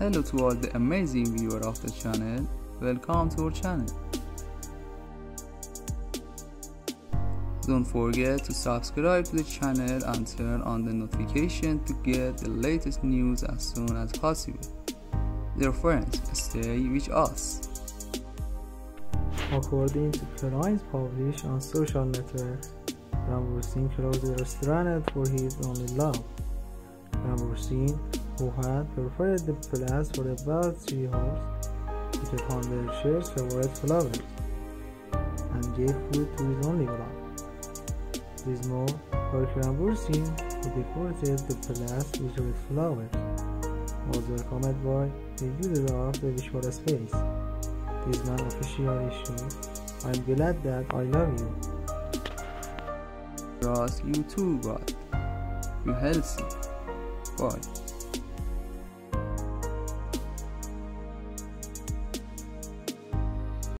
Hello to all the amazing viewer of the channel. Welcome to our channel. Don't forget to subscribe to the channel and turn on the notification to get the latest news as soon as possible. Dear friends, stay with us. According to Kerem's published on social networks, Kerem closed the restaurant for his only love. Kerem, who had prepared the place for about 3 hours, took hande share's favorite flowers and gave food to his only love. This more for Kerem, who decorated the place with red flowers, was welcomed by the user of the visual space. This man officially showed, "I'm glad that I love you." Trust you too, God. You healthy. Bye.